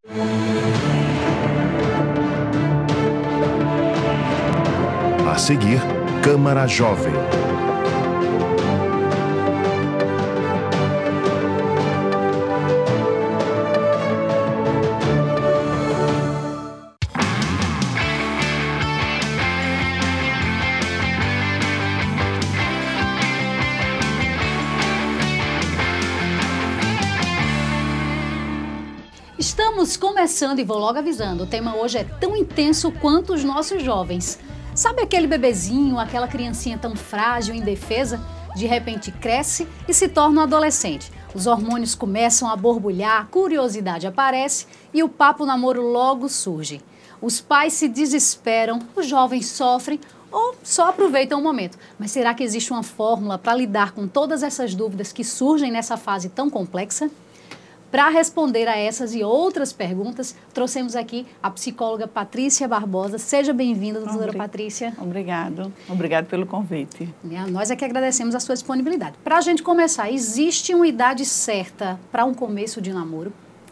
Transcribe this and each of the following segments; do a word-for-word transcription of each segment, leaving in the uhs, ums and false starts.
A seguir, Câmara Jovem. Estamos começando e vou logo avisando, o tema hoje é tão intenso quanto os nossos jovens. Sabe aquele bebezinho, aquela criancinha tão frágil, indefesa? De repente cresce e se torna um adolescente. Os hormônios começam a borbulhar, a curiosidade aparece e o papo namoro logo surge. Os pais se desesperam, os jovens sofrem ou só aproveitam o momento. Mas será que existe uma fórmula para lidar com todas essas dúvidas que surgem nessa fase tão complexa? Para responder a essas e outras perguntas, trouxemos aqui a psicóloga Patrícia Barbosa. Seja bem-vinda, doutora Obrig... Patrícia. Obrigado. Obrigado pelo convite. Nós é que agradecemos a sua disponibilidade. Para a gente começar, existe uma idade certa para um começo de namoro?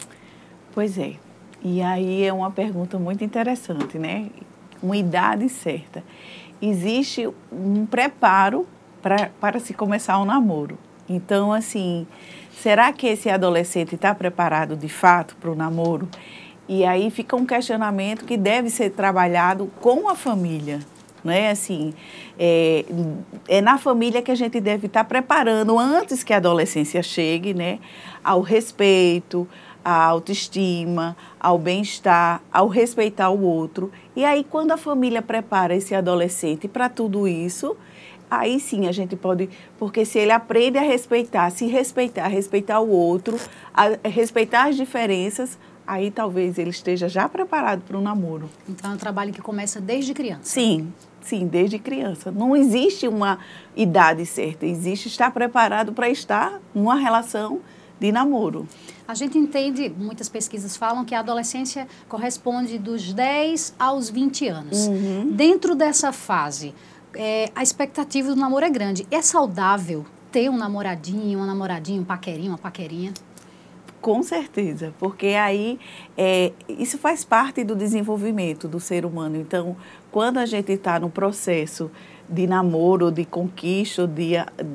Pois é. E aí é uma pergunta muito interessante, né? Uma idade certa. Existe um preparo pra, para se começar um namoro. Então, assim... Será que esse adolescente está preparado de fato para o namoro? E aí fica um questionamento que deve ser trabalhado com a família, né? Assim, é, é na família que a gente deve estar preparando antes que a adolescência chegue, né? Ao respeito, à autoestima, ao bem-estar, ao respeitar o outro. E aí quando a família prepara esse adolescente para tudo isso, aí sim a gente pode, porque se ele aprende a respeitar, se respeitar, respeitar o outro, a respeitar as diferenças, aí talvez ele esteja já preparado para o namoro. Então é um trabalho que começa desde criança? Sim, sim, desde criança. Não existe uma idade certa, existe estar preparado para estar numa relação de namoro. A gente entende, muitas pesquisas falam que a adolescência corresponde dos dez aos vinte anos. Uhum. Dentro dessa fase, É, a expectativa do namoro é grande. É saudável ter um namoradinho, uma namoradinha, um paquerinho, uma paquerinha? Com certeza, porque aí é, isso faz parte do desenvolvimento do ser humano. Então, quando a gente está no processo de namoro, de conquista, de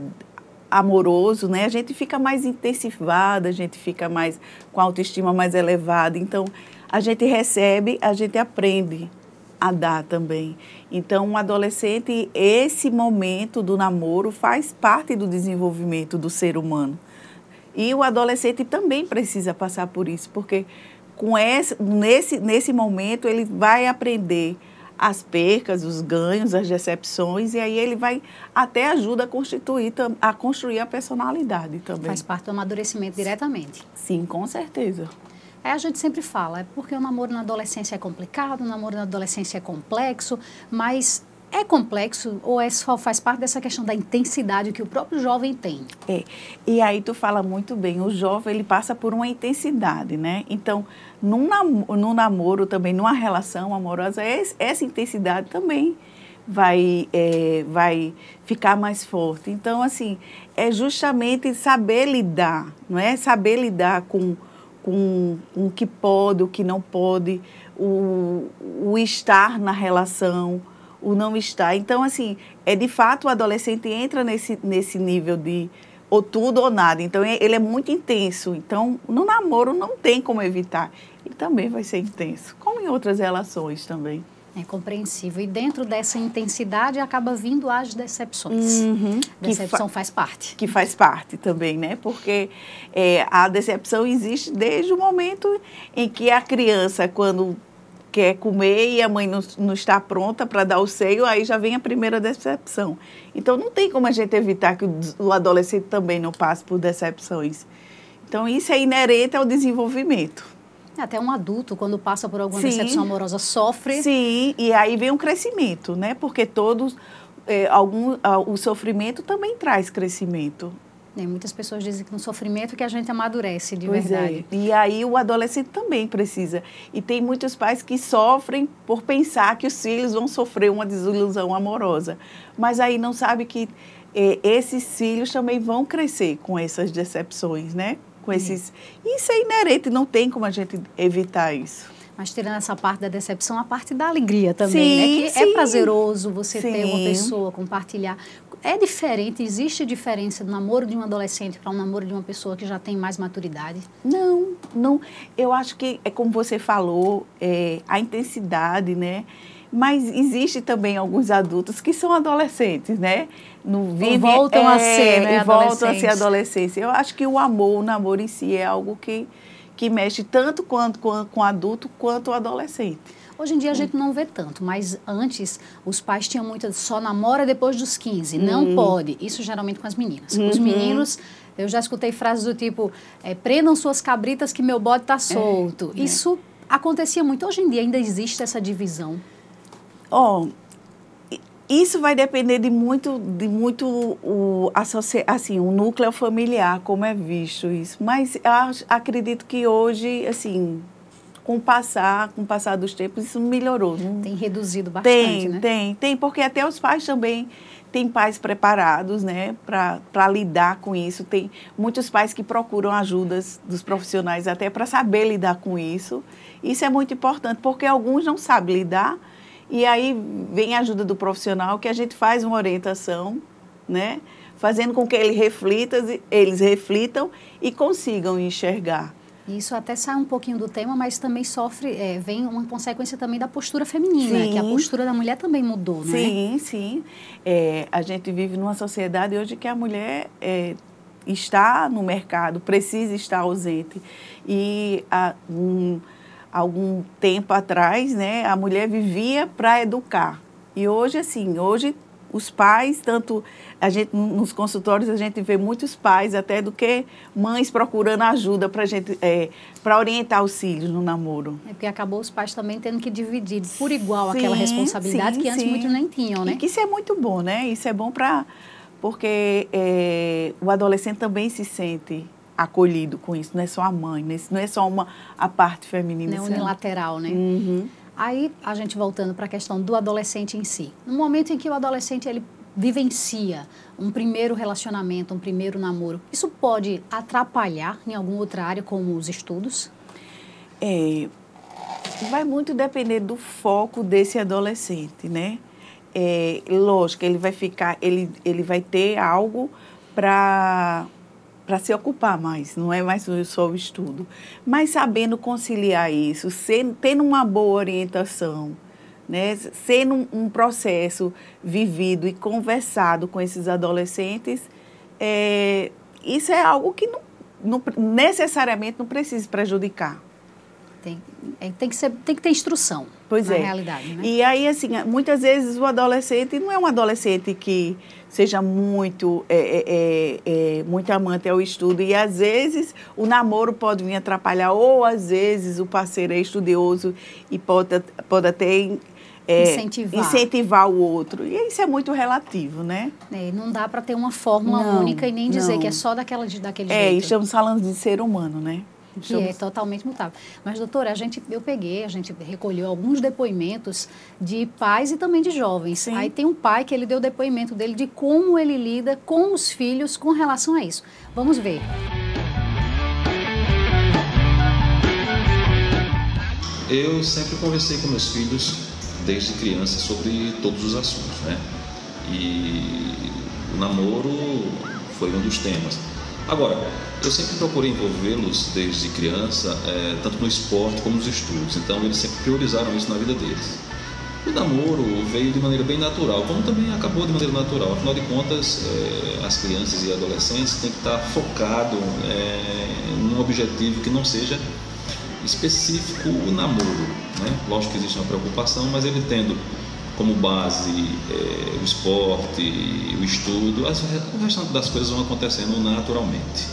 amoroso, né, a gente fica mais intensivada, a gente fica mais com a autoestima mais elevada. Então, a gente recebe, a gente aprende a dar também. Então, um adolescente, esse momento do namoro faz parte do desenvolvimento do ser humano. E o adolescente também precisa passar por isso, porque com esse, nesse, nesse momento ele vai aprender as percas, os ganhos, as decepções, e aí ele vai até ajuda a constituir, a construir a personalidade também. Faz parte do amadurecimento diretamente. Sim, com certeza. Aí a gente sempre fala, é porque o namoro na adolescência é complicado, o namoro na adolescência é complexo, mas é complexo ou é só faz parte dessa questão da intensidade que o próprio jovem tem? É, e aí tu fala muito bem, o jovem ele passa por uma intensidade, né? Então, num namoro, num namoro também, numa relação amorosa, essa intensidade também vai, é, vai ficar mais forte. Então, assim, é justamente saber lidar, não é? Saber lidar com Com, com o que pode, o que não pode, o, o estar na relação, o não estar. Então, assim, é de fato o adolescente entra nesse, nesse nível de ou tudo ou nada. Então, ele é muito intenso. Então, no namoro não tem como evitar. Ele também vai ser intenso, como em outras relações também. É compreensível. E dentro dessa intensidade acaba vindo as decepções. Uhum, Decepção fa faz parte. Que faz parte também, né? Porque é, a decepção existe desde o momento em que a criança, quando quer comer e a mãe não, não está pronta para dar o seio, aí já vem a primeira decepção. Então, não tem como a gente evitar que o, o adolescente também não passe por decepções. Então, isso é inerente ao desenvolvimento. Até um adulto, quando passa por alguma Sim. decepção amorosa, sofre. Sim, e aí vem um crescimento, né? Porque todos, é, algum, o sofrimento também traz crescimento. E muitas pessoas dizem que no sofrimento que a gente amadurece, de Pois verdade. É. E aí o adolescente também precisa. E tem muitos pais que sofrem por pensar que os filhos vão sofrer uma desilusão amorosa. Mas aí não sabe que é, esses filhos também vão crescer com essas decepções, né? Com esses... Isso é inerente, não tem como a gente evitar isso. Mas tirando essa parte da decepção, a parte da alegria também, sim, né? Que sim. é prazeroso você sim. ter uma pessoa, compartilhar. É diferente, existe diferença do namoro de um adolescente para um namoro de uma pessoa que já tem mais maturidade? Não, não. Eu acho que é como você falou, é, a intensidade, né? Mas existe também alguns adultos que são adolescentes, né? No vivem, voltam é, a ser, né? E voltam a ser adolescentes. Eu acho que o amor, o namoro em si é algo que, que mexe tanto quanto, com, com o adulto quanto o adolescente. Hoje em dia a gente não vê tanto, mas antes os pais tinham muito, só namora depois dos quinze, não uhum. pode. Isso geralmente com as meninas. Uhum. Os meninos, eu já escutei frases do tipo, é, prendam suas cabritas que meu bode está solto. É, Isso é. acontecia muito. Hoje em dia ainda existe essa divisão. Ó, oh, isso vai depender de muito, de muito o, assim, o núcleo familiar, como é visto isso. Mas eu acredito que hoje, assim... Com o passar, com o passar dos tempos, isso melhorou. Não? Tem reduzido bastante, tem, né? Tem, tem, porque até os pais também têm pais preparados, né, para lidar com isso. Tem muitos pais que procuram ajudas dos profissionais até para saber lidar com isso. Isso é muito importante, porque alguns não sabem lidar, e aí vem a ajuda do profissional, que a gente faz uma orientação, né, fazendo com que ele reflita, eles reflitam e consigam enxergar. Isso até sai um pouquinho do tema, mas também sofre, é, vem uma consequência também da postura feminina, sim. que a postura da mulher também mudou, né? Sim, sim. É, a gente vive numa sociedade hoje que a mulher é, está no mercado, precisa estar ausente. E há um, algum tempo atrás, né, a mulher vivia para educar. E hoje, assim, hoje... Os pais, tanto a gente, nos consultórios, a gente vê muitos pais, até do que mães procurando ajuda para gente, é, para orientar os filhos no namoro. É porque acabou os pais também tendo que dividir por igual sim, aquela responsabilidade sim, que antes sim. muitos nem tinham, né? E que isso é muito bom, né? Isso é bom para... Porque é, o adolescente também se sente acolhido com isso, não é só a mãe, não é só uma, a parte feminina. Não é unilateral, né? Uhum. Aí, a gente voltando para a questão do adolescente em si. No momento em que o adolescente ele vivencia um primeiro relacionamento, um primeiro namoro, isso pode atrapalhar em alguma outra área, como os estudos? É, vai muito depender do foco desse adolescente, né? É, lógico, ele vai ficar, ele, ele vai ter algo para... para se ocupar mais, não é mais só o estudo. Mas sabendo conciliar isso, sendo, tendo uma boa orientação, né? Sendo um, um processo vivido e conversado com esses adolescentes, é, isso é algo que não, não, necessariamente não precisa prejudicar. Tem, é, tem, que ser, tem que ter instrução, pois na é. realidade, né? E aí, assim, muitas vezes o adolescente não é um adolescente que seja muito, é, é, é, muito amante ao estudo. E, às vezes, o namoro pode vir atrapalhar. Ou, às vezes, o parceiro é estudioso e pode, pode até é, incentivar. incentivar o outro. E isso é muito relativo, né? É, não dá para ter uma fórmula não, única e nem dizer não. que é só daquela, daquele é, jeito. É, estamos falando de ser humano, né? Que é totalmente mutável. Mas, doutora, a gente, eu peguei, a gente recolheu alguns depoimentos de pais e também de jovens. Sim. Aí tem um pai que ele deu o depoimento dele de como ele lida com os filhos com relação a isso. Vamos ver. Eu sempre conversei com meus filhos, desde criança, sobre todos os assuntos, né? E o namoro foi um dos temas. Agora, eu sempre procurei envolvê-los desde criança, é, tanto no esporte como nos estudos, então eles sempre priorizaram isso na vida deles. O namoro veio de maneira bem natural, como também acabou de maneira natural. Afinal de contas, é, as crianças e adolescentes têm que estar focados é, num objetivo que não seja específico o namoro, né? Lógico que existe uma preocupação, mas ele tendo como base é, o esporte, o estudo, as, o restante das coisas vão acontecendo naturalmente.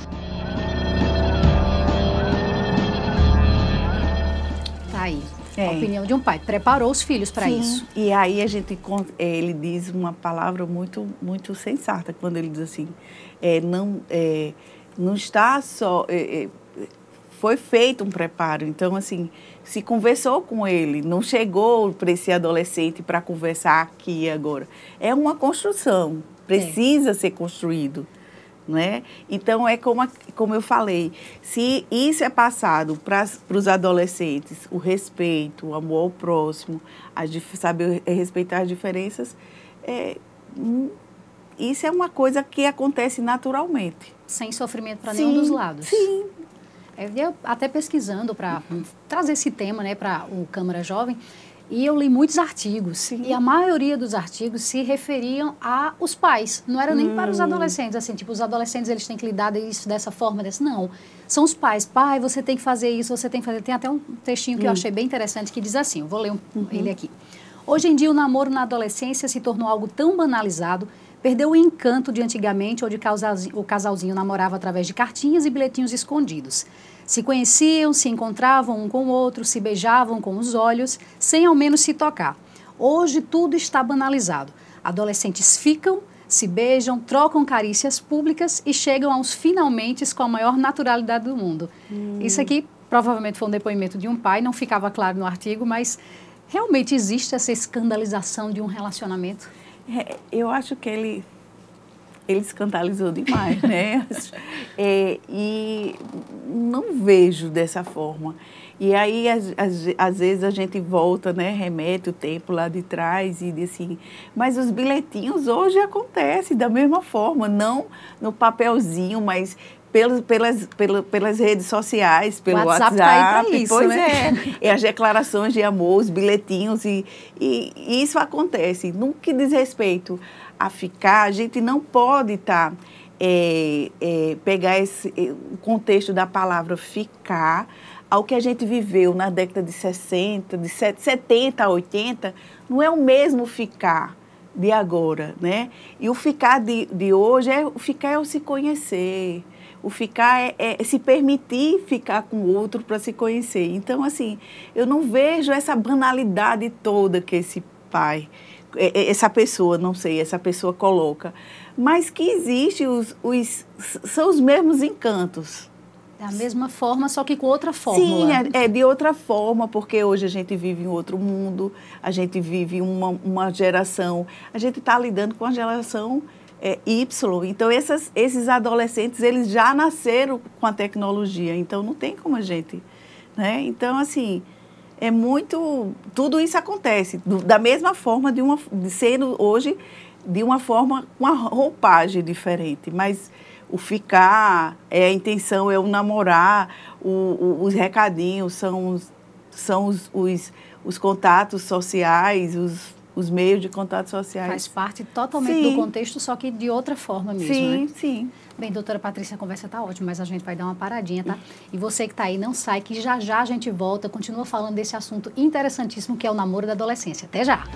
Tá aí. É. A opinião de um pai. Preparou os filhos para isso. E aí a gente, ele diz uma palavra muito, muito sensata, quando ele diz assim, é, não, é, não está só... É, foi feito um preparo, então, assim, se conversou com ele, não chegou para esse adolescente para conversar aqui e agora. É uma construção, precisa é. ser construído, né? Então, é como, a, como eu falei, se isso é passado para os adolescentes, o respeito, o amor ao próximo, a, saber respeitar as diferenças, é, isso é uma coisa que acontece naturalmente. Sem sofrimento para nenhum dos lados. Sim. Eu até pesquisando para trazer esse tema, né, para o Câmara Jovem, e eu li muitos artigos, sim, e a maioria dos artigos se referiam aos pais, não era nem hum. para os adolescentes, assim, tipo, os adolescentes eles têm que lidar isso dessa forma, desse, não, são os pais, pai, você tem que fazer isso, você tem que fazer, tem até um textinho que hum. eu achei bem interessante que diz assim, eu vou ler um, uhum. ele aqui. Hoje em dia o namoro na adolescência se tornou algo tão banalizado, perdeu o encanto de antigamente, onde o casalzinho namorava através de cartinhas e bilhetinhos escondidos. Se conheciam, se encontravam um com o outro, se beijavam com os olhos, sem ao menos se tocar. Hoje tudo está banalizado. Adolescentes ficam, se beijam, trocam carícias públicas e chegam aos finalmente com a maior naturalidade do mundo. Hum. Isso aqui provavelmente foi um depoimento de um pai, não ficava claro no artigo, mas realmente existe essa escandalização de um relacionamento? É, eu acho que ele... Ele escandalizou demais, né? É, e não vejo dessa forma. E aí, às, às, às vezes, a gente volta, né? Remete o tempo lá de trás e diz assim... Mas os bilhetinhos hoje acontecem da mesma forma, não no papelzinho, mas... Pelas, pelas, pelas, pelas redes sociais, pelo o WhatsApp. WhatsApp, tá aí pra isso, pois né? é. É as declarações de amor, os bilhetinhos, e, e, e isso acontece. No que diz respeito a ficar, a gente não pode estar, tá, é, é, pegar esse, o contexto da palavra ficar ao que a gente viveu na década de sessenta, de setenta a oitenta, não é o mesmo ficar de agora, né? E o ficar de, de hoje, é, o ficar é o se conhecer. O ficar é, é se permitir ficar com o outro para se conhecer. Então, assim, eu não vejo essa banalidade toda que esse pai, essa pessoa, não sei, essa pessoa coloca. Mas que existe, os, os, são os mesmos encantos. Da mesma forma, só que com outra fórmula. Sim, é, é de outra forma, porque hoje a gente vive em outro mundo, a gente vive uma, uma geração, a gente está lidando com a geração... É, Y. Então, essas, esses adolescentes, eles já nasceram com a tecnologia, então não tem como a gente, né? Então, assim, é muito... Tudo isso acontece do, da mesma forma, de uma, de sendo hoje de uma forma, com uma roupagem diferente, mas o ficar, é a intenção, é o namorar, o, o, os recadinhos são, os, são os, os, os contatos sociais, os... os meios de contato sociais. Faz parte totalmente sim. do contexto, só que de outra forma mesmo, sim, né? Sim, sim. Bem, doutora Patrícia, a conversa está ótima, mas a gente vai dar uma paradinha, tá? E você que está aí, não sai, que já já a gente volta, continua falando desse assunto interessantíssimo que é o namoro da adolescência. Até já!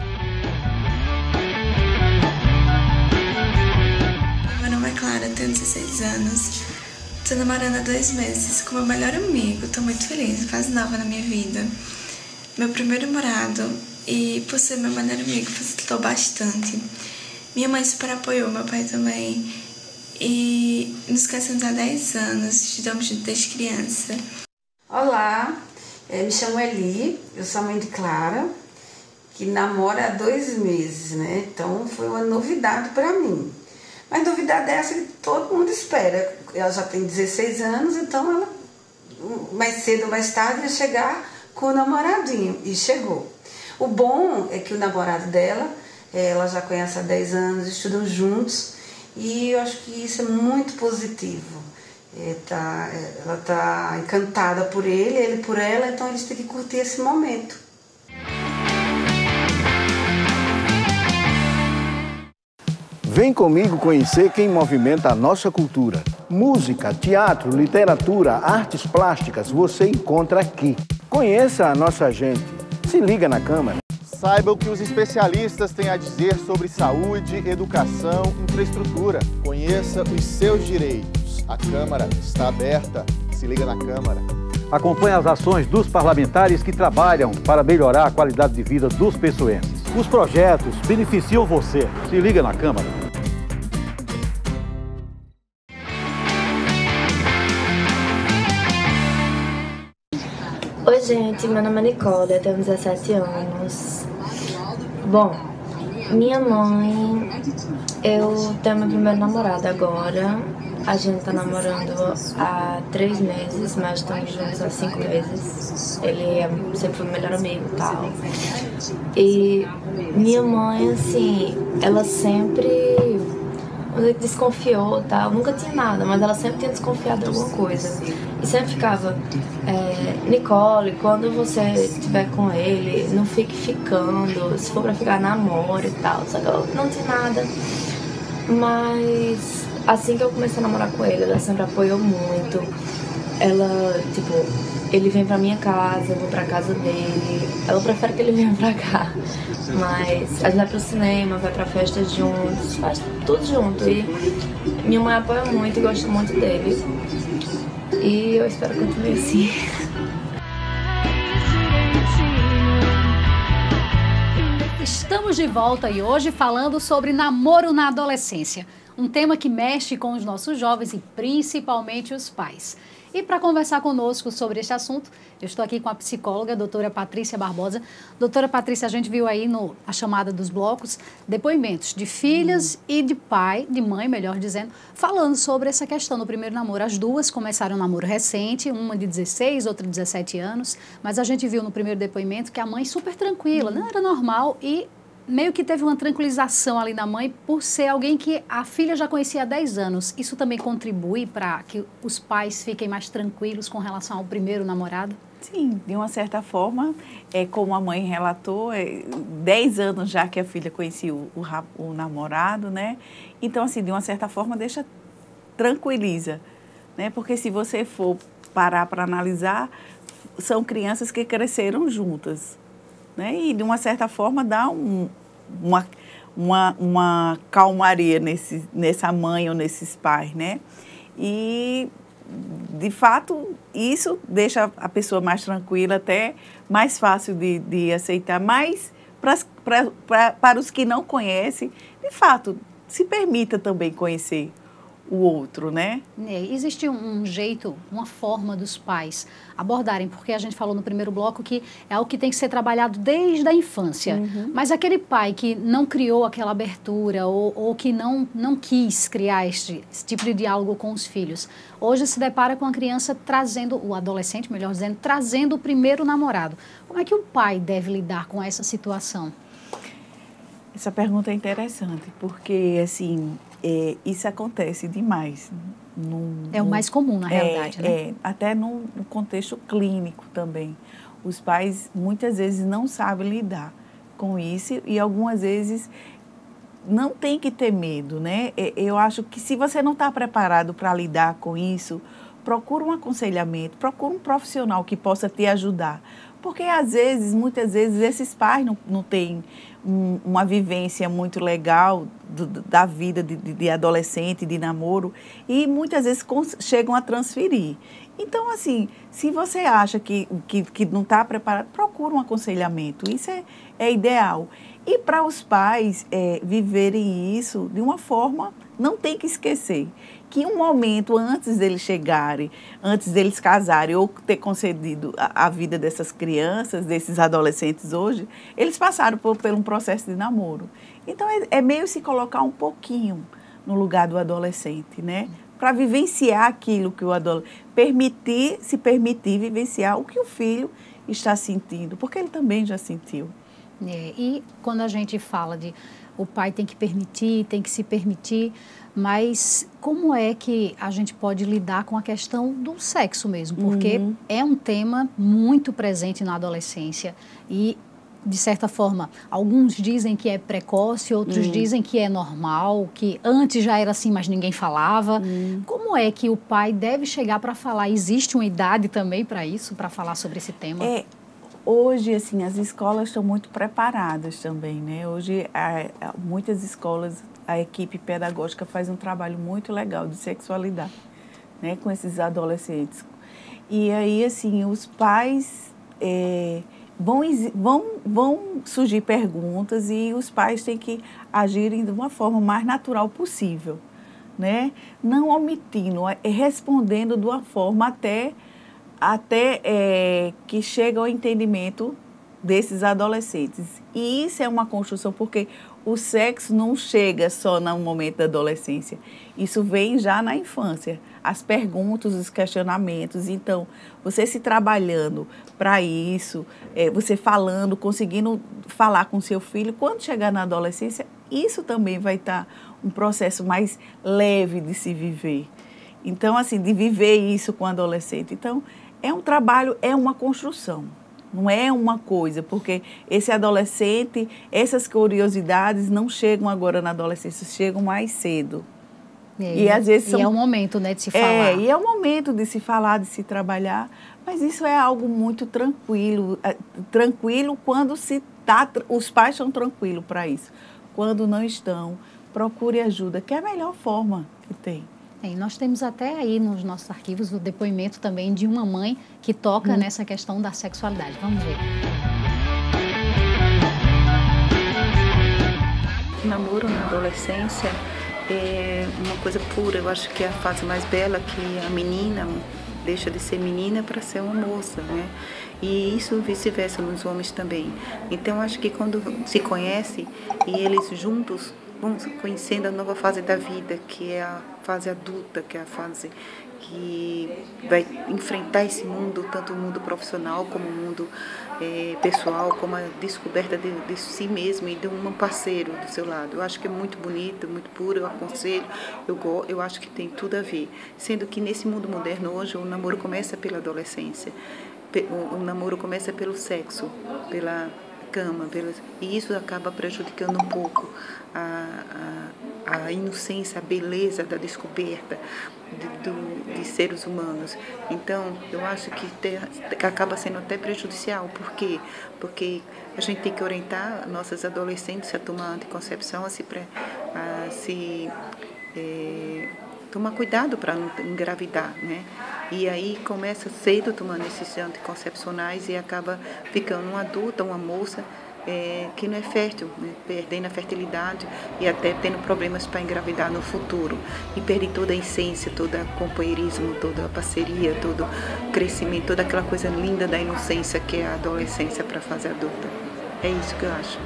Meu nome é Clara, tenho dezesseis anos, estou namorando há dois meses com meu melhor amigo, estou muito feliz, fase nova na minha vida. Meu primeiro namorado... E por ser meu melhor amigo, facilitou bastante. Minha mãe super apoiou, meu pai também. E nos conhecemos há dez anos, estudamos juntos desde criança. Olá, eu me chamo Eli, eu sou a mãe de Clara, que namora há dois meses, né? Então foi uma novidade para mim. Mas novidade dessa que todo mundo espera. Ela já tem dezesseis anos, então ela mais cedo ou mais tarde ia chegar com o namoradinho. E chegou. O bom é que o namorado dela, ela já conhece há dez anos, estudam juntos, e eu acho que isso é muito positivo. É, tá, ela está encantada por ele, ele por ela, então eles têm que curtir esse momento. Vem comigo conhecer quem movimenta a nossa cultura. Música, teatro, literatura, artes plásticas, você encontra aqui. Conheça a nossa gente. Se liga na Câmara. Saiba o que os especialistas têm a dizer sobre saúde, educação, infraestrutura. Conheça os seus direitos. A Câmara está aberta. Se liga na Câmara. Acompanhe as ações dos parlamentares que trabalham para melhorar a qualidade de vida dos pessoenses. Os projetos beneficiam você. Se liga na Câmara. Oi gente, meu nome é Nicole, eu tenho dezessete anos. Bom, Minha mãe, eu tenho meu primeiro namorado agora. A gente tá namorando há três meses, mas estamos juntos há cinco meses. Ele é sempre o melhor amigo e tal. E minha mãe, assim, ela sempre desconfiou, tal. Nunca tinha nada, mas ela sempre tinha desconfiado de alguma coisa. E sempre ficava, é, Nicole, quando você estiver com ele, não fique ficando, se for pra ficar, namoro e tal. Só que eu não tinha nada. Mas assim que eu comecei a namorar com ele, ela sempre apoiou muito. Ela, tipo, ele vem pra minha casa, eu vou pra casa dele. Ela prefere que ele venha pra cá. Mas a gente vai pro cinema, vai pra festa juntos, faz tudo junto. E minha mãe apoia muito e gosta muito dele. E eu espero que continue assim. Estamos de volta e hoje falando sobre namoro na adolescência. Um tema que mexe com os nossos jovens e principalmente os pais. E para conversar conosco sobre este assunto, eu estou aqui com a psicóloga, a doutora Patrícia Barbosa. Doutora Patrícia, a gente viu aí no, a chamada dos blocos, depoimentos de filhas uhum. e de pai, de mãe, melhor dizendo, falando sobre essa questão do primeiro namoro. As duas começaram um namoro recente, uma de dezesseis, outra de dezessete anos, mas a gente viu no primeiro depoimento que a mãe super tranquila, uhum. não era normal e meio que teve uma tranquilização ali na mãe por ser alguém que a filha já conhecia há dez anos. Isso também contribui para que os pais fiquem mais tranquilos com relação ao primeiro namorado? Sim, de uma certa forma, é, como a mãe relatou, é, dez anos já que a filha conhecia o, o, o namorado, né? Então, assim, de uma certa forma, deixa, tranquiliza, né? Porque se você for parar para analisar, são crianças que cresceram juntas. Né? E, de uma certa forma, dá um, uma, uma, uma calmaria nesse, nessa mãe ou nesses pais, né? E, de fato, isso deixa a pessoa mais tranquila, até mais fácil de, de aceitar. Mas, pra, pra, pra, para os que não conhecem, de fato, se permita também conhecer o outro, né? Existe um jeito, uma forma dos pais abordarem, porque a gente falou no primeiro bloco que é algo que tem que ser trabalhado desde a infância. Uhum. Mas aquele pai que não criou aquela abertura ou, ou que não, não quis criar este, esse tipo de diálogo com os filhos, hoje se depara com a criança trazendo, o adolescente, melhor dizendo, trazendo o primeiro namorado. Como é que o pai deve lidar com essa situação? Essa pergunta é interessante, porque, assim, é, isso acontece demais. No, é o no, mais comum, na é, realidade, né? É, até no, no contexto clínico também. Os pais, muitas vezes, não sabem lidar com isso e, algumas vezes, não tem que ter medo, né? Eu acho que, se você não está preparado para lidar com isso, procura um aconselhamento, procura um profissional que possa te ajudar. Porque, às vezes, muitas vezes, esses pais não, não têm um, uma vivência muito legal do, da vida de, de adolescente, de namoro, e muitas vezes chegam a transferir. Então, assim, se você acha que, que, que não está preparado, procura um aconselhamento. Isso é, é ideal. E para os pais é, viverem isso de uma forma, não tem que esquecer que um momento antes deles chegarem, antes deles casarem ou ter concedido a, a vida dessas crianças, desses adolescentes hoje, eles passaram por, por um processo de namoro. Então, é, é meio se colocar um pouquinho no lugar do adolescente, né? Para vivenciar aquilo que o adolescente... Permitir, se permitir vivenciar o que o filho está sentindo, porque ele também já sentiu. É, e quando a gente fala de o pai tem que permitir, tem que se permitir, mas como é que a gente pode lidar com a questão do sexo mesmo? Porque uhum. é um tema muito presente na adolescência e, de certa forma, alguns dizem que é precoce, outros uhum. dizem que é normal, que antes já era assim, mas ninguém falava. Uhum. Como é que o pai deve chegar para falar? Existe uma idade também para isso, para falar sobre esse tema? É. Hoje, assim, as escolas estão muito preparadas também, né? Hoje, há, muitas escolas, a equipe pedagógica faz um trabalho muito legal de sexualidade, né? Com esses adolescentes. E aí, assim, os pais é, vão, vão, vão surgir perguntas e os pais têm que agirem de uma forma mais natural possível, né? Não omitindo, respondendo de uma forma até... até é, que chega ao entendimento desses adolescentes. E isso é uma construção, porque o sexo não chega só no momento da adolescência. Isso vem já na infância. As perguntas, os questionamentos. Então, você se trabalhando para isso, é, você falando, conseguindo falar com seu filho, quando chegar na adolescência, isso também vai estar um processo mais leve de se viver. Então, assim, de viver isso com o adolescente. Então, é um trabalho, é uma construção. Não é uma coisa, porque esse adolescente, essas curiosidades não chegam agora na adolescência, chegam mais cedo. E, e, às vezes são... e é o momento, né, de se falar. É, e é o momento de se falar, de se trabalhar, mas isso é algo muito tranquilo, é, tranquilo quando se tá, os pais estão tranquilos para isso. Quando não estão, procure ajuda, que é a melhor forma que tem. É, nós temos até aí nos nossos arquivos o depoimento também de uma mãe que toca hum. nessa questão da sexualidade. Vamos ver. O namoro na adolescência é uma coisa pura. Eu acho que é a fase mais bela, que a menina deixa de ser menina para ser uma moça, né? E isso vice-versa nos homens também. Então, acho que quando se conhece e eles juntos vão conhecendo a nova fase da vida, que é a fase adulta, que é a fase que vai enfrentar esse mundo, tanto o mundo profissional como o mundo é, pessoal, como a descoberta de, de si mesmo e de um parceiro do seu lado. Eu acho que é muito bonito, muito puro, eu aconselho, eu, eu acho que tem tudo a ver. Sendo que nesse mundo moderno hoje o namoro começa pela adolescência, o, o namoro começa pelo sexo, pela cama, pela, e isso acaba prejudicando um pouco a, a, a inocência, a beleza da descoberta de, do, de seres humanos. Então, eu acho que, te, que acaba sendo até prejudicial. Por quê? Porque a gente tem que orientar nossas adolescentes a tomar anticoncepção, a se, a se é, tomar cuidado para não engravidar, né? E aí começa cedo tomando esses anticoncepcionais e acaba ficando uma adulta, uma moça é, que não é fértil, né? Perdendo a fertilidade e até tendo problemas para engravidar no futuro. E perde toda a essência, todo o companheirismo, toda a parceria, todo o crescimento, toda aquela coisa linda da inocência que é a adolescência para a fase adulta. É isso que eu acho.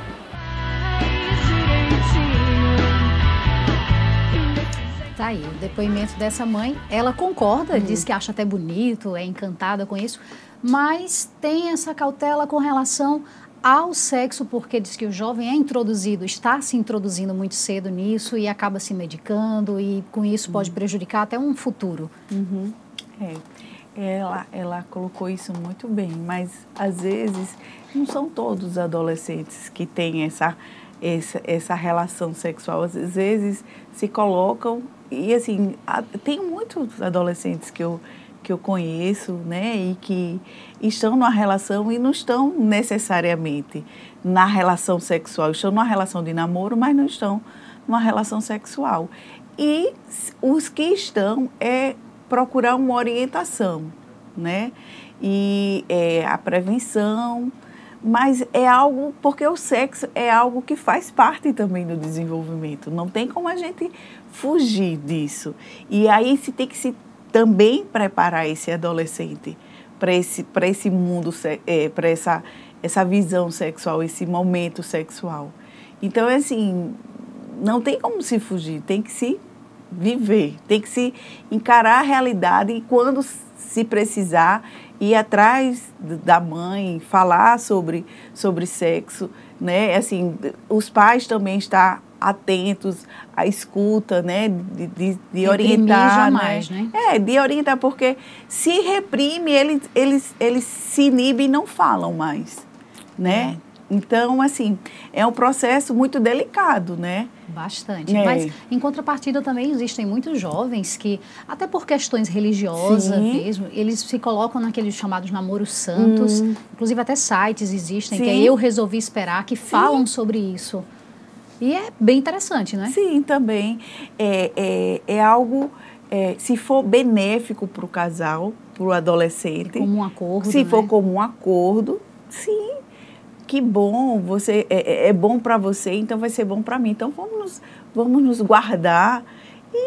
Tá aí, o depoimento dessa mãe, ela concorda, hum. diz que acha até bonito, é encantada com isso, mas tem essa cautela com relação ao sexo, porque diz que o jovem é introduzido, está se introduzindo muito cedo nisso e acaba se medicando e com isso pode hum. prejudicar até um futuro. Uhum. É. Ela, ela colocou isso muito bem, mas às vezes não são todos os adolescentes que têm essa, essa, essa relação sexual. Às vezes se colocam. E, assim, tem muitos adolescentes que eu, que eu conheço, né, e que estão numa relação e não estão necessariamente na relação sexual. Estão numa relação de namoro, mas não estão numa relação sexual. E os que estão é procurar uma orientação, né, e é, a prevenção, mas é algo, porque o sexo é algo que faz parte também do desenvolvimento. Não tem como a gente fugir disso. E aí se tem que se também preparar esse adolescente para esse, para esse mundo, é, para essa, essa visão sexual, esse momento sexual. Então, assim, não tem como se fugir, tem que se viver, tem que se encarar a realidade e quando se precisar ir atrás da mãe, falar sobre, sobre sexo, né? Assim, os pais também estão atentos à escuta, né? De, de, de orientar, jamais, né? né? É, de orientar, porque se reprime, eles, eles, eles se inibem e não falam mais, né? É. Então, assim, é um processo muito delicado, né? Bastante. É. Mas, em contrapartida, também existem muitos jovens que, até por questões religiosas Sim. mesmo, eles se colocam naqueles chamados namoros santos. Hum. Inclusive, até sites existem, Sim. que é Eu Resolvi Esperar, que Sim. falam sobre isso. E é bem interessante, né? Sim, também. É, é, é algo, é, se for benéfico para o casal, para o adolescente. Como um acordo, Se né? for como um acordo, sim. Que bom, você, é, é bom para você, então vai ser bom para mim. Então, vamos nos, vamos nos guardar. E,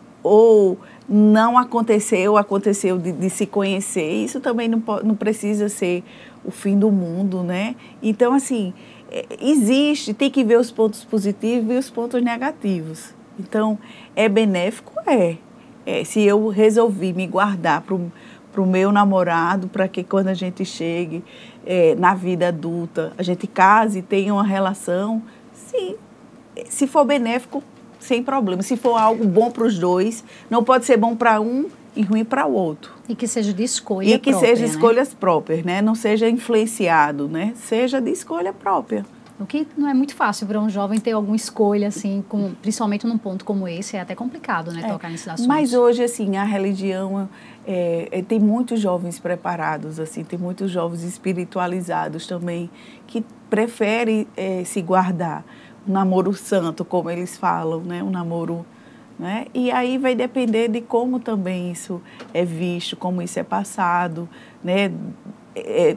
ou não aconteceu, aconteceu de, de se conhecer. Isso também não, não precisa ser o fim do mundo, né? Então, assim, existe, tem que ver os pontos positivos e os pontos negativos. Então, é benéfico? É. é se eu resolvi me guardar para o meu namorado, para que quando a gente chegue é, na vida adulta, a gente case e tenha uma relação, sim, se for benéfico, sem problema. Se for algo bom para os dois, não pode ser bom para um e ruim para o outro. E que seja de escolha própria. E que própria, seja né? escolhas próprias, né? Não seja influenciado, né? Seja de escolha própria. O que não é muito fácil para um jovem ter alguma escolha, assim, com, principalmente num ponto como esse, é até complicado, né, é, tocar nesses assuntos. Mas hoje, assim, a religião, é, é, tem muitos jovens preparados, assim, tem muitos jovens espiritualizados também, que preferem é, se guardar. Um namoro santo, como eles falam, né? Um namoro... Né? E aí vai depender de como também isso é visto, como isso é passado, né? É,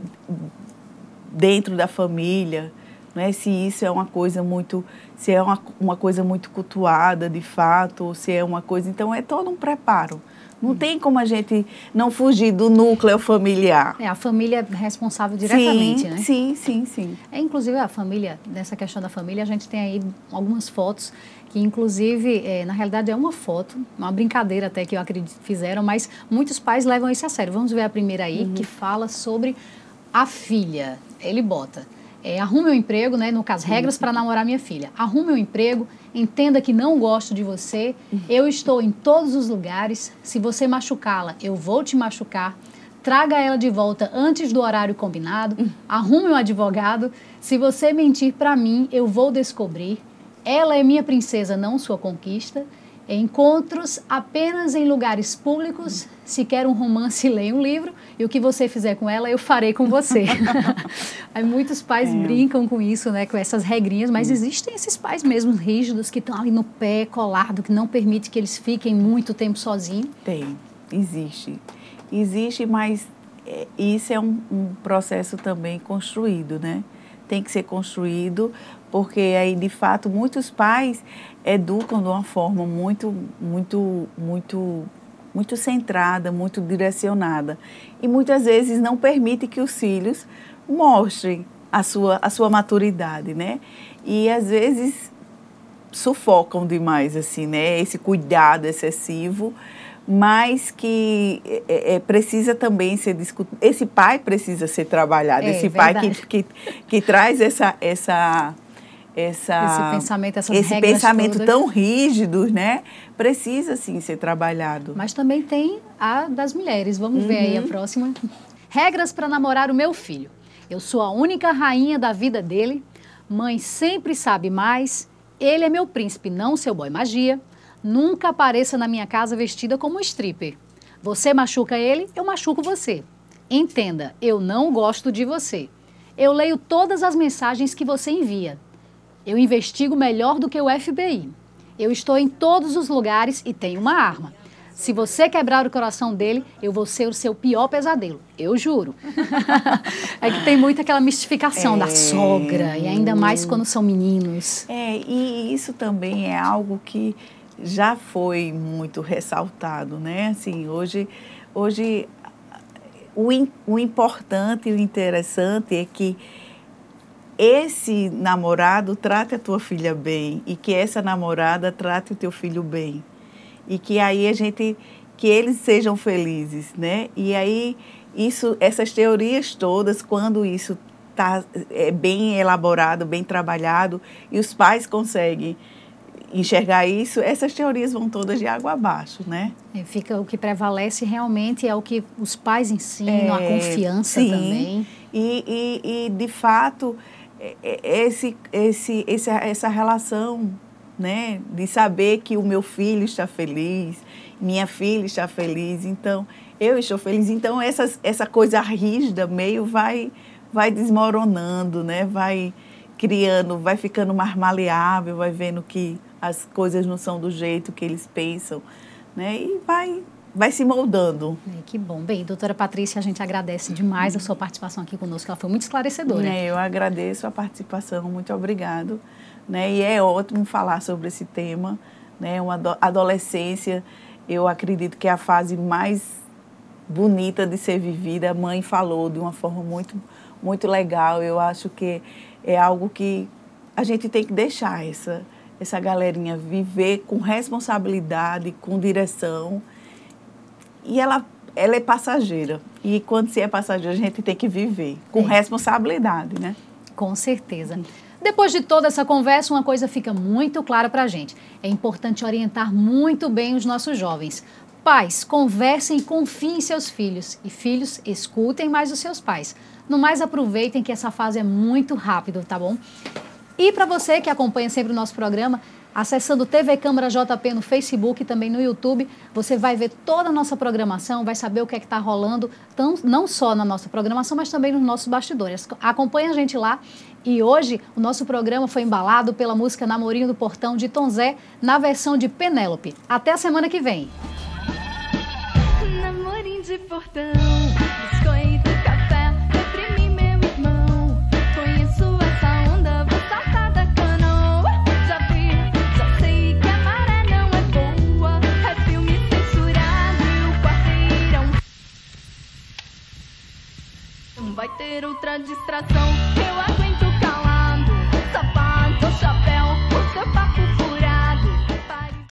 dentro da família, né? Se isso é uma coisa muito, se é uma, uma coisa muito cultuada de fato, ou se é uma coisa... Então é todo um preparo. Não hum. tem como a gente não fugir do núcleo familiar. É, a família é responsável diretamente, sim, né? Sim, sim, sim. É, inclusive a família, nessa questão da família, a gente tem aí algumas fotos que inclusive, é, na realidade é uma foto, uma brincadeira até que eu acredito que fizeram, mas muitos pais levam isso a sério. Vamos ver a primeira aí, uhum. que fala sobre a filha. Ele bota, é, arrume um emprego, né, no caso, regras uhum. para namorar minha filha. Arrume um emprego, entenda que não gosto de você, uhum. eu estou em todos os lugares, se você machucá-la, eu vou te machucar, traga ela de volta antes do horário combinado, uhum. arrume um advogado, se você mentir para mim, eu vou descobrir. Ela é minha princesa, não sua conquista. Encontros apenas em lugares públicos. Se quer um romance, leia um livro. E o que você fizer com ela, eu farei com você. Aí muitos pais é. brincam com isso, né, com essas regrinhas. Mas hum. existem esses pais mesmo rígidos que estão ali no pé, colado, que não permite que eles fiquem muito tempo sozinhos. Tem, existe. Existe, mas é, isso é um, um processo também construído, né? Tem que ser construído, porque aí, de fato, muitos pais educam de uma forma muito, muito, muito, muito centrada, muito direcionada. E muitas vezes não permite que os filhos mostrem a sua, a sua maturidade, né? E, às vezes, sufocam demais, assim, né? Esse cuidado excessivo, mas que é, é, precisa também ser discutido. Esse pai precisa ser trabalhado, é, esse pai que, que, que traz essa, essa, essa, esse pensamento, essas esse regras pensamento todas. Tão rígido, né? Precisa, sim, ser trabalhado. Mas também tem a das mulheres. Vamos uhum. ver aí a próxima. Regras para namorar o meu filho. Eu sou a única rainha da vida dele. Mãe sempre sabe mais. Ele é meu príncipe, não seu boy magia. Nunca apareça na minha casa vestida como stripper. Você machuca ele, eu machuco você. Entenda, eu não gosto de você. Eu leio todas as mensagens que você envia. Eu investigo melhor do que o F B I. Eu estou em todos os lugares e tenho uma arma. Se você quebrar o coração dele, eu vou ser o seu pior pesadelo. Eu juro. É que tem muito aquela mistificação é... da sogra, e ainda mais quando são meninos. É, e isso também é algo que já foi muito ressaltado, né? Assim, hoje, hoje o, in, o importante e o interessante é que esse namorado trate a tua filha bem e que essa namorada trate o teu filho bem. E que aí a gente, que eles sejam felizes, né? E aí, isso, essas teorias todas, quando isso está é, bem elaborado, bem trabalhado, e os pais conseguem enxergar isso, essas teorias vão todas de água abaixo, né? E fica, o que prevalece realmente é o que os pais ensinam, é, a confiança sim, também. E, e, e, de fato, esse, esse, esse, essa relação, né, de saber que o meu filho está feliz, minha filha está feliz, então, eu estou feliz. Então, essa, essa coisa rígida meio vai, vai desmoronando, né? Vai criando, vai ficando mais maleável, vai vendo que as coisas não são do jeito que eles pensam, né? E vai, vai se moldando. É, que bom. Bem, doutora Patrícia, a gente agradece demais a sua participação aqui conosco, ela foi muito esclarecedora. É, eu agradeço a participação, muito obrigado. Né? E é ótimo falar sobre esse tema, né? Uma adolescência, eu acredito que é a fase mais bonita de ser vivida. A mãe falou de uma forma muito, muito legal. Eu acho que é algo que a gente tem que deixar essa, essa galerinha viver com responsabilidade, com direção. E ela, ela é passageira. E quando se é passageira, a gente tem que viver com é. responsabilidade, né? Com certeza. Depois de toda essa conversa, uma coisa fica muito clara para a gente. É importante orientar muito bem os nossos jovens. Pais, conversem e confiem em seus filhos. E filhos, escutem mais os seus pais. No mais, aproveitem que essa fase é muito rápida, tá bom? E para você que acompanha sempre o nosso programa, acessando T V Câmara J P no Facebook e também no YouTube, você vai ver toda a nossa programação, vai saber o que é que está rolando, tão, não só na nossa programação, mas também nos nossos bastidores. Acompanhe a gente lá. E hoje o nosso programa foi embalado pela música Namorinho do Portão de Tom Zé, na versão de Penélope. Até a semana que vem. Namorinho de portão, biscoito, café, vem pra mim, meu irmão. Conheço essa onda, vou saltar da canoa. Já vi, já sei que a maré não é boa. É filme censurado e o quarteirão. Não vai ter outra distração, eu aguento.